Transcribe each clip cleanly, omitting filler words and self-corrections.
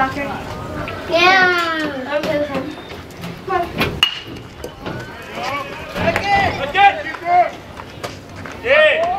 soccer? Yeah. Okay with him. Come on. Again! Yeah!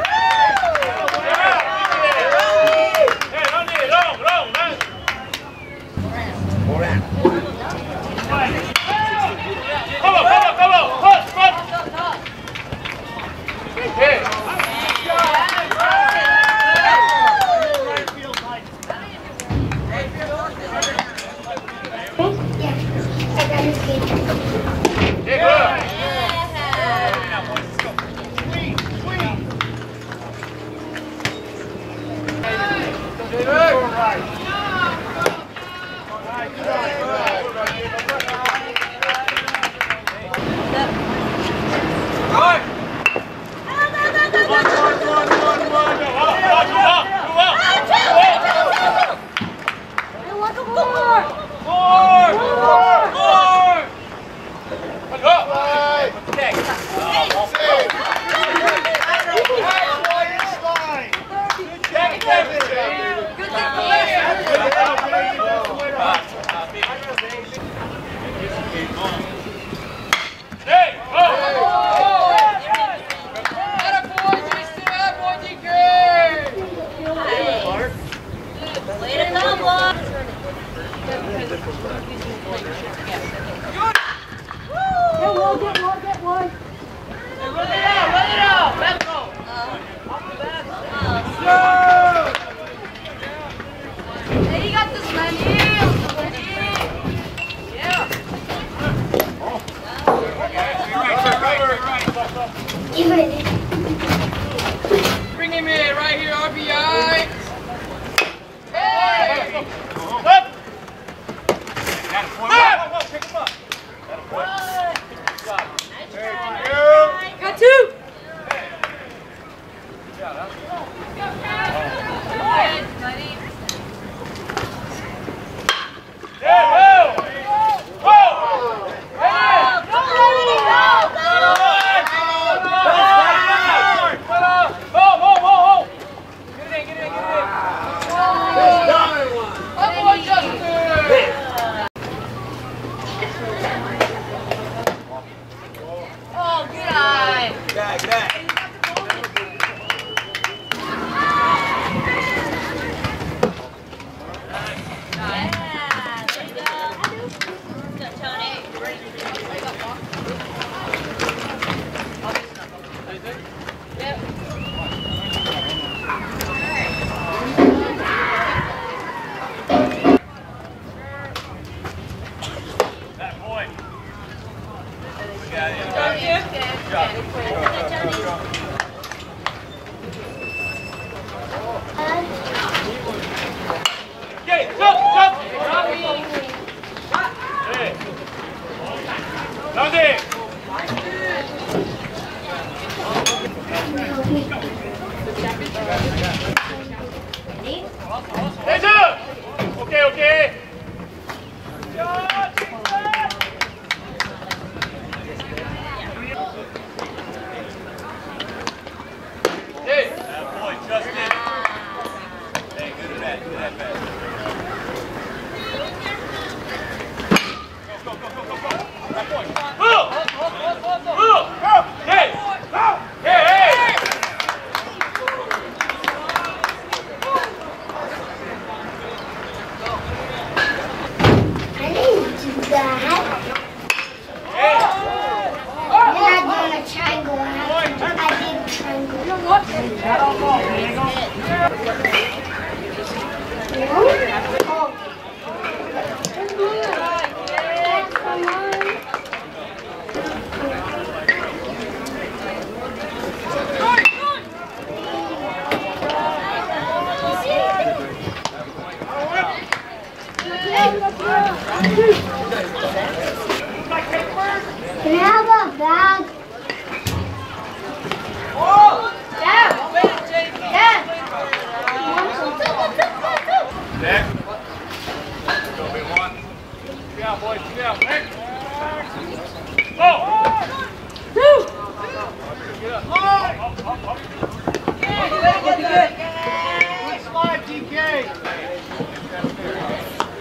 Bring him in right here, RBI. Hey! Up! Pick him up. Got two. Okay. Can I have a bag? Oh! Dad! Dad! Neck. Go, big one. Yeah, boys, yeah. Neck. Go! Two! Get up. Up. Good slide, DK.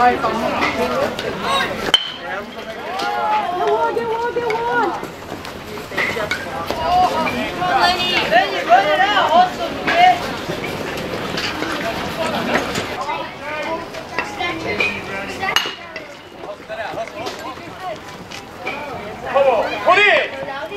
Lenny, run it out. Awesome, kid. Come on, put it!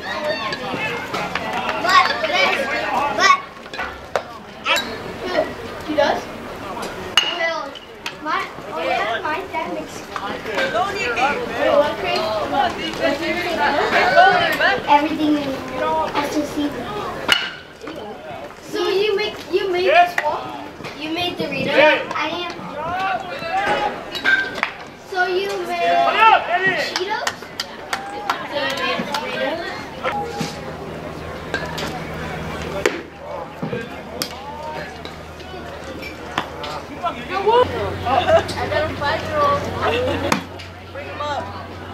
He does? Well, my dad makes everything in SSC. So you made this wall? You made the reader? I am. So you made Cheetos? So you made the reader? I got a 5-year-old. Bring him up.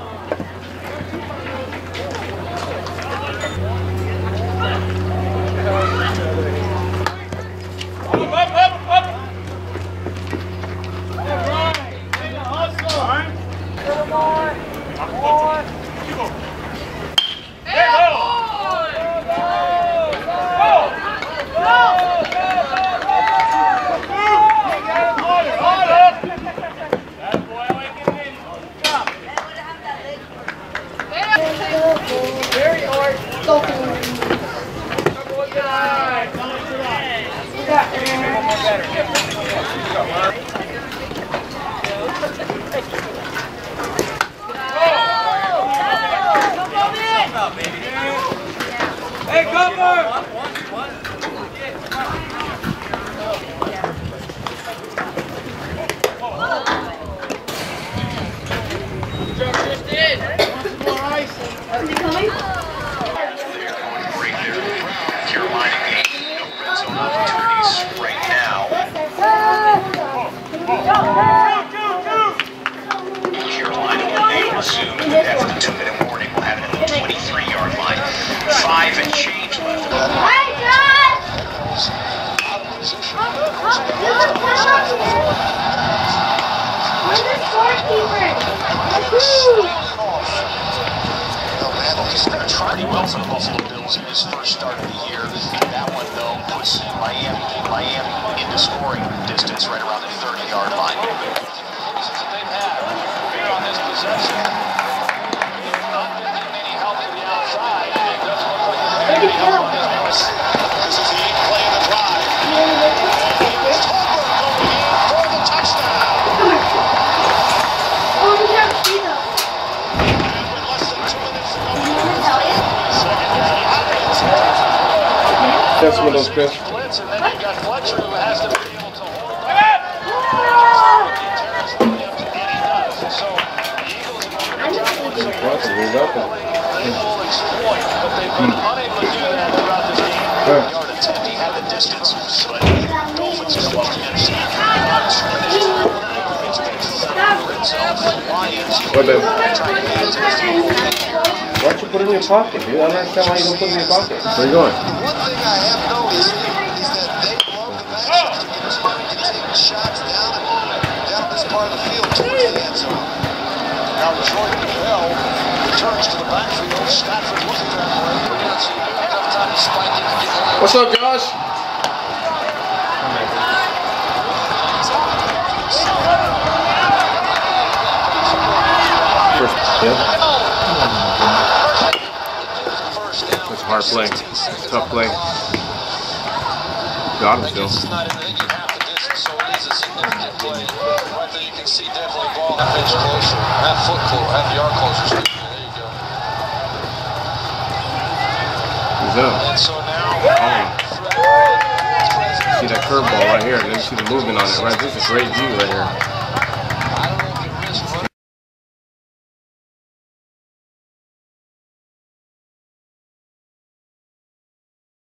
Very hard. Hey, cover! Is it coming? Carolina game, no red zone opportunities right now. Carolina will be able to soon, after the 2-minute warning, will have it at the 23-yard line. 5 and change left. Hey, John! Where's the scorekeeper? Pretty well for the Buffalo Bills in his first start of the year. That one, though, puts Miami into scoring distance right around the 30-yard line. They've had here on this possession. Not getting any help to the outside. It doesn't look like they're getting any help on this one. This is the 8th play of the drive. It's Tolbert going in for the touchdown. Oh, we can't see them. With less than 2 minutes to go. That's some of those, Chris. Blitz, and then you've got Fletcher who has to be able to hold it. So the Eagles they will exploit, but they've been unable to do that throughout this game. Yard attempt, he had the distance, but Dolphins just lost the interception. What the? Why don't you put it in your pocket, dude? I don't understand why you don't put it in your pocket. Where are you going? One thing I have noticed is that they love the matchup to get us money to take shots down this part of the field towards the end zone. Now Jordan Bell returns to the backfield. Stafford looking that way. Enough time to spike it and get away. What's up, Josh? Yeah. That's a hard play. Tough play. Got him still. It's not anything you have to distance, so it is a significant play. Right there, you can see definitely ball half inch closer, half foot closer, half yard closer. There you go. He's up. And so now, See that curveball right here. Then you see the movement on it, right? This is a great view right here.